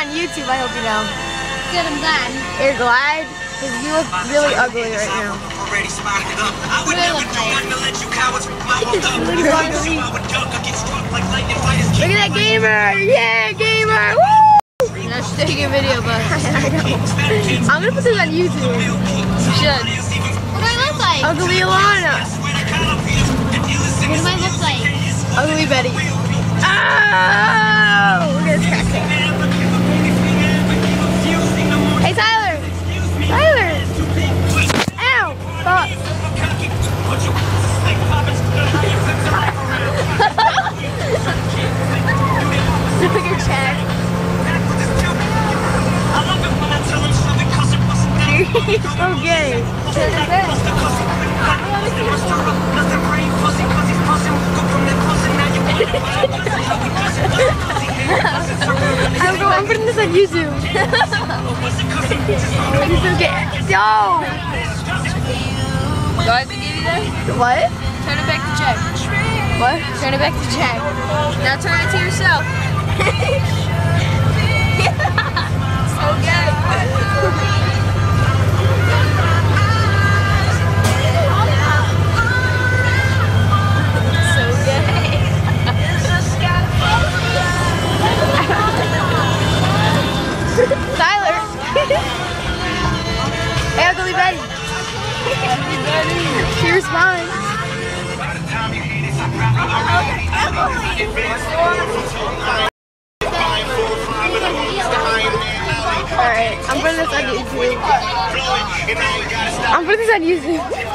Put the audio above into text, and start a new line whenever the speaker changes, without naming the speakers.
on YouTube, I hope you know.
Good, I'm glad.
You're glad? Because you look really ugly right now.
Really ugly.
Look at that gamer! Yeah, gamer! Woo!
I should take a video, but
I know. I'm gonna put this on YouTube.
you should. What do I look like?
Ugly Alana.
What do I look like?
Ugly Betty. Oh! Look at this cracker. Hey, Tyler! Tyler! Ow! Fuck. Look at your check. He's so gay. I'm putting this on YouTube. He's so gay. Yo!
Do I have to give you that?
What?
Turn it back to check.
What?
Turn it back to check. Now turn it to yourself. So gay.
Tyler! Hey, Ugly Betty!
Ugly Betty.
She responds. Alright, I'm putting this on YouTube. I'm putting this on YouTube.